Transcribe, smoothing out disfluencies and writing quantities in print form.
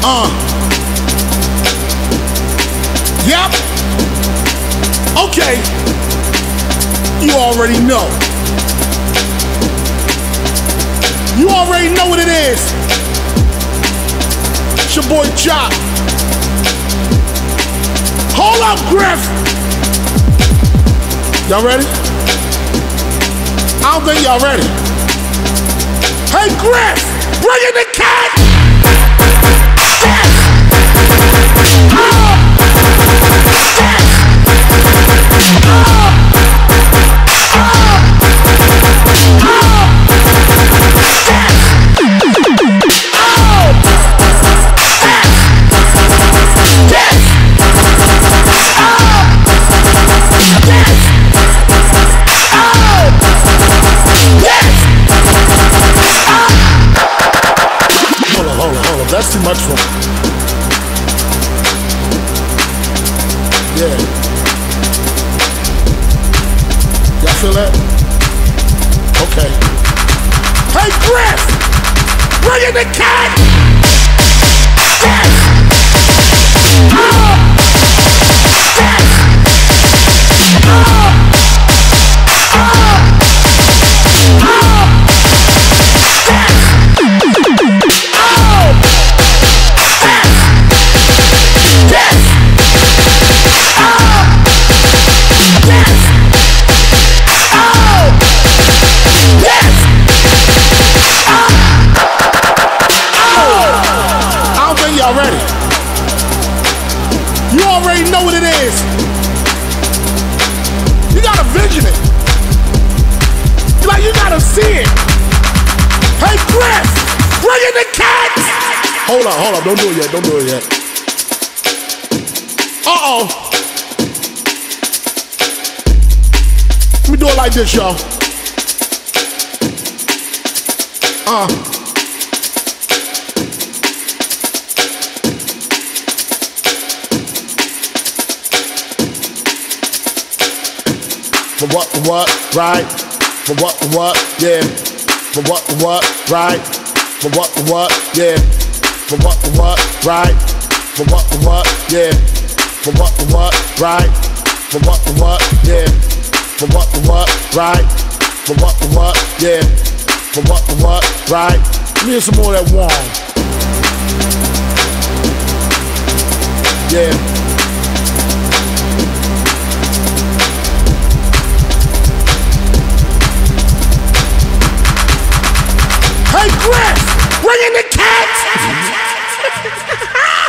Yep. Okay. You already know. You already know what it is. It's your boy Jock. Hold up, Griff. Y'all ready? I don't think y'all ready. Hey, Griff, bring in the cat. Yes. Oh. Yes. Oh. That's too much for me. Yeah. Y'all feel that? Okay. Hey, Griff! Bring in the cat! Yes! Oh! Yes! Oh! Oh! Oh! Yes! Y'all ready? You already know what it is. You gotta vision it. You gotta see it. Hey, Griff, bring in the cat. Hold up, don't do it yet. Uh-oh. Let me do it like this, y'all. For what, right? For what, yeah. For what, right? For what, yeah. For what, right? For what, yeah. For what, right? For what, yeah. For what, right? For what, yeah. For what, right? Give me some more of that warm. Yeah. Hey, Griff, bring in the cat!